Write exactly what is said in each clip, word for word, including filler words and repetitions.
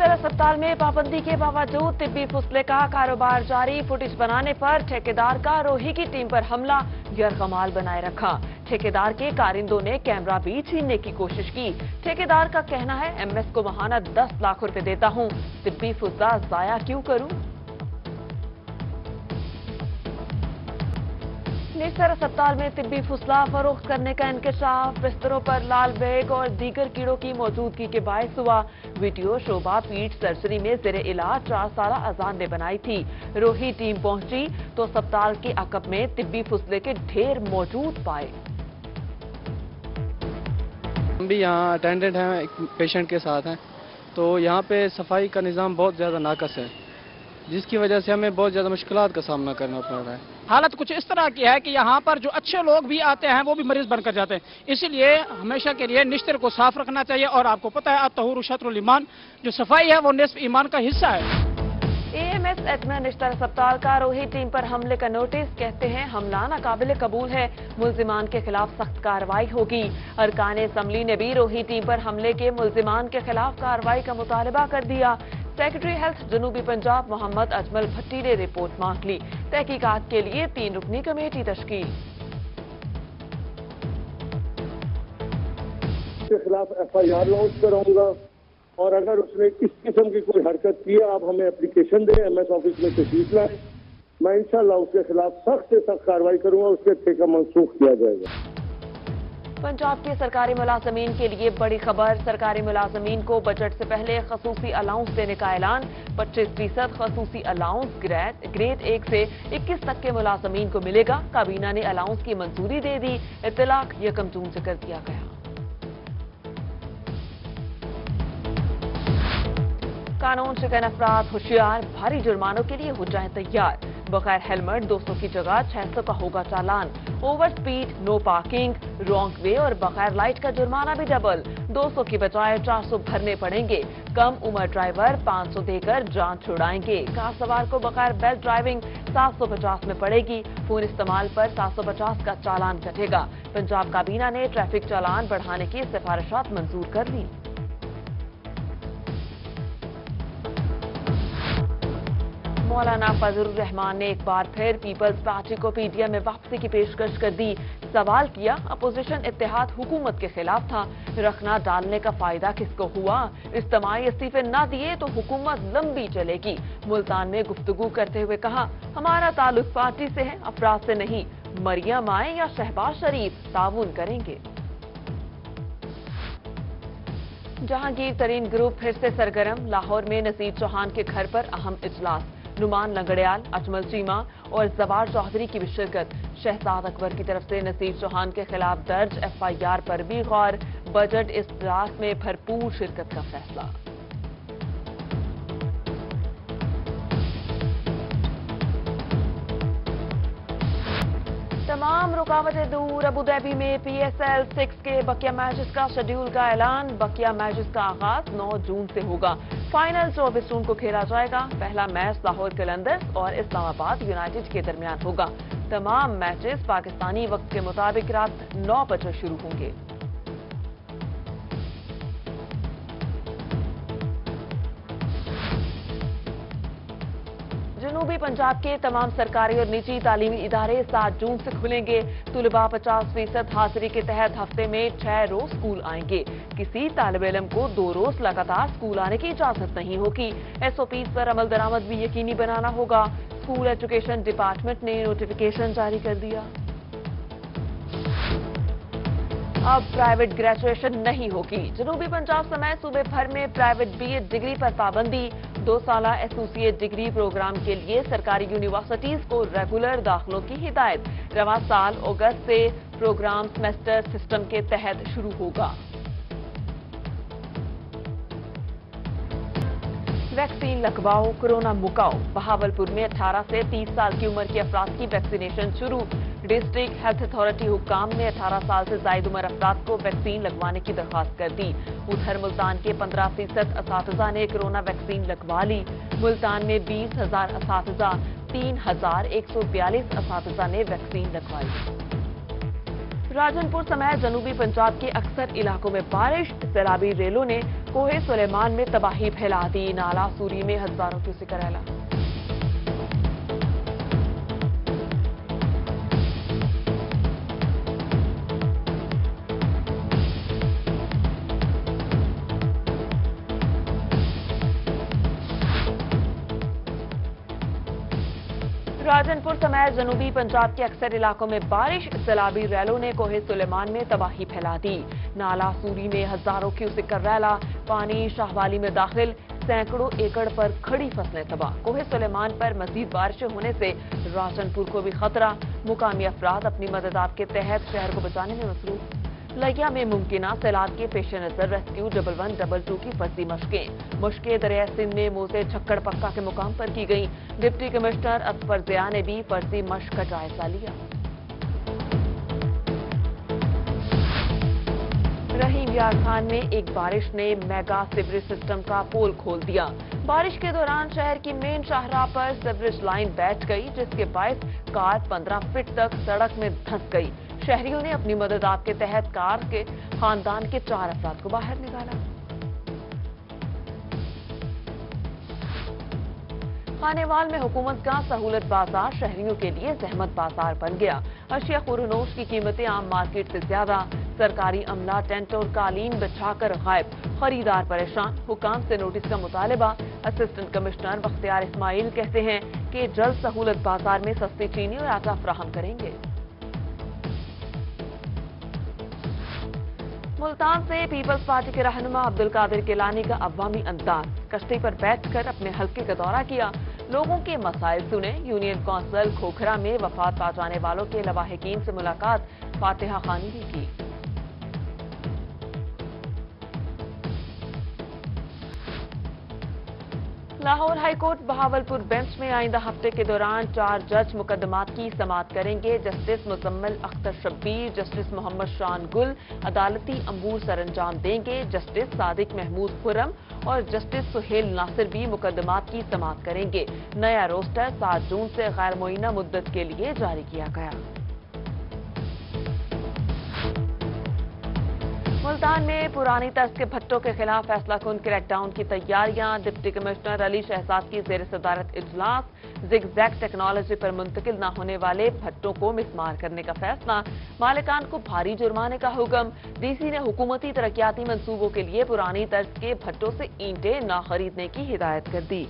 निस्तर अस्पताल में पाबंदी के बावजूद तिब्बी फुसले का कारोबार जारी। फुटेज बनाने पर ठेकेदार का रोही की टीम पर हमला, यरगमाल बनाए रखा। ठेकेदार के कारिंदों ने कैमरा भी छीनने की कोशिश की। ठेकेदार का कहना है, एमएस को महाना दस लाख रुपए देता हूं, तिब्बी फुसला जाया क्यों करूं। निस्तर अस्पताल में तिब्बी फुसला फरोख्त करने का इंकशाफ। बिस्तरों पर लाल बैग और दीगर कीड़ों की मौजूदगी के बायस हुआ। वीडियो शोभा पीठ सर्जरी में जेर इलाज चार साल अजान ने बनाई थी। रोही टीम पहुंची तो अस्पताल के अकब में तिब्बी फुसले के ढेर मौजूद पाए। हम भी यहाँ अटेंडेंट हैं, एक पेशेंट के साथ हैं, तो यहाँ पे सफाई का निज़ाम बहुत ज़्यादा नाकस है, जिसकी वजह से हमें बहुत ज़्यादा मुश्किलात का सामना करना पड़ रहा है। हालत कुछ इस तरह की है कि यहाँ पर जो अच्छे लोग भी आते हैं वो भी मरीज बनकर जाते हैं। इसीलिए हमेशा के लिए निस्तर को साफ रखना चाहिए। और आपको पता है, अत्तहूर शत्रुल ईमान, जो सफाई है वो निस्फ ईमान का हिस्सा है। एएमएस एडमिन निस्तर अस्पताल का रोही टीम पर हमले का नोटिस। कहते हैं, हमला नाकाबिले कबूल है, मुल्जिमान के खिलाफ सख्त कार्रवाई होगी। अरकान असम्बली ने भी रोही टीम पर हमले के मुल्जिमान के खिलाफ कार्रवाई का मुतालबा कर दिया। सेक्रेटरी हेल्थ जनूबी पंजाब मोहम्मद अजमल भट्टी ने रिपोर्ट मांग ली। तहकीकात के लिए तीन रुकनी कमेटी तश्कील। के खिलाफ एफ आई आर लॉन्च कराऊंगा और अगर उसने इस किस्म की कोई हरकत की, आप हमें एप्लीकेशन दें, एमएस ऑफिस में तशरीफ लाएं, मैं इंशाल्लाह उसके खिलाफ सख्त से सख्त कार्रवाई करूंगा, उसके ठेका मनसूख किया जाएगा। पंजाब के सरकारी मुलाजमीन के लिए बड़ी खबर। सरकारी मुलाजमीन को बजट से पहले खसूसी अलाउंस देने का ऐलान। पच्चीस फीसद खसूसी अलाउंस ग्रेड ग्रेड एक से इक्कीस तक के मुलाजमीन को मिलेगा। काबीना ने अलाउंस की मंजूरी दे दी। इत्तलाक यकम जून से कर दिया गया। कानून शिकन अफराद होशियार, भारी जुर्मानों के लिए हो जाए तैयार। बगैर हेलमेट दो सौ की जगह छह सौ का होगा चालान। Over speed, no parking, wrong way और बगैर लाइट का जुर्माना भी डबल। दो सौ की बजाय चार सौ भरने पड़ेंगे। कम उम्र ड्राइवर पाँच सौ देकर जान छुड़ाएंगे। कार सवार को बगैर बेल्ट ड्राइविंग सात सौ पचास में पड़ेगी। फोन इस्तेमाल पर सात सौ पचास का चालान कटेगा। पंजाब काबीना ने ट्रैफिक चालान बढ़ाने की सिफारिशात मंजूर कर ली। मौलाना फजलुर रहमान ने एक बार फिर पीपल्स पार्टी को पीडीएम में वापसी की पेशकश कर दी। सवाल किया, अपोजिशन इत्तेहाद हुकूमत के खिलाफ था, रखना डालने का फायदा किसको हुआ? इज्तिमाई इस्तीफे न दिए तो हुकूमत लंबी चलेगी। मुल्तान में गुफ्तगू करते हुए कहा, हमारा ताल्लुक पार्टी से है, अफराद से नहीं। मरियम आए या शहबाज शरीफ, ताउन करेंगे। जहांगीर तरीन ग्रुप फिर से सरगर्म। लाहौर में नसीर चौहान के घर पर अहम इजलास। नुमान लंगड़ियाल, अजमल चीमा और जवार चौधरी की भी शिरकत। शहजाद अकबर की तरफ से नसीर चौहान के खिलाफ दर्ज एफ आई आर पर भी गौर। बजट इजलास में भरपूर शिरकत का फैसला। तमाम रुकावटें दूर। अबू धाबी में पी एस एल सिक्स के बकिया मैचेस का शेड्यूल का ऐलान। बकिया मैचेस का आगाज नौ जून से होगा। फाइनल चौबीस जून को खेला जाएगा। पहला मैच लाहौर कलंदर्स और इस्लामाबाद यूनाइटेड के दरमियान होगा। तमाम मैचेस पाकिस्तानी वक्त के मुताबिक रात नौ बजे शुरू होंगे। जनूबी पंजाब के तमाम सरकारी और निजी तालीमी इदारे सात जून से खुलेंगे। तुलबा पचास फीसद हाजिरी के तहत हफ्ते में छह रोज स्कूल आएंगे। किसी तालिब इल्म को दो रोज लगातार स्कूल आने की इजाजत नहीं होगी। एसओपी पर अमल दरामद भी यकीनी बनाना होगा। स्कूल एजुकेशन डिपार्टमेंट ने नोटिफिकेशन जारी कर दिया। अब प्राइवेट ग्रेजुएशन नहीं होगी। जनूबी पंजाब समेत सूबे भर में प्राइवेट बीएड डिग्री पर पाबंदी। दो साला एसोसिएट डिग्री प्रोग्राम के लिए सरकारी यूनिवर्सिटीज को रेगुलर दाखिलों की हिदायत। रवां साल अगस्त से प्रोग्राम सेमेस्टर सिस्टम के तहत शुरू होगा। वैक्सीन लगवाओ, कोरोना मुकाओ। बहावलपुर में अठारह से तीस साल की उम्र के अफराद की वैक्सीनेशन शुरू। डिस्ट्रिक्ट हेल्थ अथॉरिटी हुक्काम ने अठारह साल से जायद उम्र अफराद को वैक्सीन लगवाने की दरख्वास्त कर दी। उधर मुल्तान के पंद्रह फीसद असातिज़ा ने कोरोना वैक्सीन लगवा ली। मुल्तान में बीस हजार असातिज़ा, तीन हजार एक सौ बयालीस असातिज़ा ने वैक्सीन लगवाई। राजनपुर समेत जनूबी पंजाब के अक्सर इलाकों में बारिश, सैलाबी रेलों ने कोहे सुलेमान में तबाही फैला दी। नाला सूरी में हजारों क्यूसेक रैला। राजनपुर समेत जनूबी पंजाब के अक्सर इलाकों में बारिश, सैलाबी रैलों ने कोहे सुलेमान में तबाही फैला दी। नाला सूरी में हजारों क्यूसेक रैला पानी शाहवाली में दाखिल, सैकड़ों एकड़ पर खड़ी फसलें तबाह। कोहे सुलेमान पर मजीद बारिश होने से राजनपुर को भी खतरा। मुकामी अफराद अपनी मदद के तहत शहर को बचाने में मसरूफ। लगिया में मुमकिना सैलाब के पेश नजर rescue double one double two की फर्जी मशकें मशकें दरिया सिंध में मोसे छक्कड़ पक्का के मुकाम पर की गई। डिप्टी कमिश्नर अतफर ज़िया ने भी फर्जी मशक का जायजा लिया। रहीम यार खान में एक बारिश ने मेगा सीवरेज सिस्टम का पोल खोल दिया। बारिश के दौरान शहर की मेन शाहराह पर सीवरेज लाइन बैठ गई, जिसके बायस कार पंद्रह फीट तक सड़क में धंस गई। शहरियों ने अपनी मदद के तहत कार के खानदान के चार अफराद को बाहर निकाला। खानेवाल में हुकूमत का सहूलत बाजार शहरियों के लिए जहमत बाजार बन गया। अशिया खुरनोश की कीमतें आम मार्केट से ज्यादा। सरकारी अमला टेंट और कालीन बिछाकर गायब, खरीदार परेशान। हुकाम से नोटिस का मुतालबा। असिस्टेंट कमिश्नर बख्तियार इस्माइल कहते हैं कि जल्द सहूलत बाजार में सस्ती चीनी और आटा फराहम करेंगे। मुल्तान से पीपल्स पार्टी के रहनुमा अब्दुल कादिर गिलानी का अवामी अंदाज। कश्ती पर बैठकर अपने हल्के का दौरा किया, लोगों के मसाइल सुने। यूनियन कौंसिल खोखरा में वफात पा जाने वालों के लवाहिकीन से मुलाकात, फातिहा खानी भी की। लाहौर हाईकोर्ट बहावलपुर बेंच में आइंदा हफ्ते के दौरान चार जज मुकदमात की समाअत करेंगे। जस्टिस मुजम्मिल अख्तर शब्बीर, जस्टिस मोहम्मद शान गुल अदालती अमूर सरंजाम देंगे। जस्टिस सादिक महमूद खुरम और जस्टिस सुहेल नासिर भी मुकदमात की समाअत करेंगे। नया रोस्टर सात जून से गैर मुइन्ना मुद्दत के लिए जारी किया गया। मुल्तान में पुरानी तर्ज के भट्टों के खिलाफ फैसला कुन क्रैकडाउन की तैयारियां। डिप्टी कमिश्नर अली शहजाद की जेर सदारत इजलास। जिगजैग टेक्नोलॉजी पर मुंतकिल न होने वाले भट्टों को मिसमार करने का फैसला। मालिकान को भारी जुर्माने का हुक्म। डीसी ने हुकूमती तरक्याती मंसूबों के लिए पुरानी तर्ज के भट्टों से ईंटें न खरीदने की हिदायत कर दी।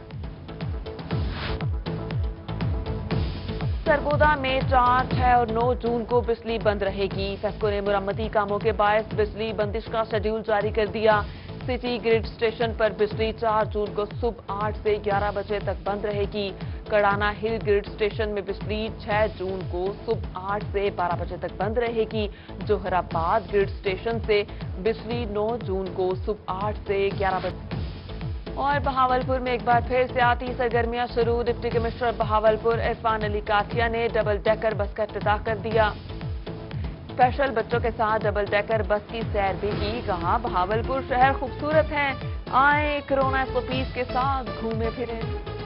सरगोदा में चार, छह और नौ जून को बिजली बंद रहेगी। फेस्को ने मुरम्मती कामों के बायस बिजली बंदिश का शेड्यूल जारी कर दिया। सिटी ग्रिड स्टेशन पर बिजली चार जून को सुबह आठ से ग्यारह बजे तक बंद रहेगी। कड़ाना हिल ग्रिड स्टेशन में बिजली छह जून को सुबह आठ से बारह बजे तक बंद रहेगी। जोहराबाद ग्रिड स्टेशन से बिजली नौ जून को सुबह आठ से ग्यारह बजे। और बहावलपुर में एक बार फिर सियाती सरगर्मियां शुरू। डिप्टी कमिश्नर बहावलपुर इरफान अली काठिया ने डबल डेकर बस का इफ्तिताह कर दिया। स्पेशल बच्चों के साथ डबल डेकर बस की सैर भी की। कहा बहावलपुर शहर खूबसूरत है, आए कोरोना एसओपीज के साथ घूमे फिरे।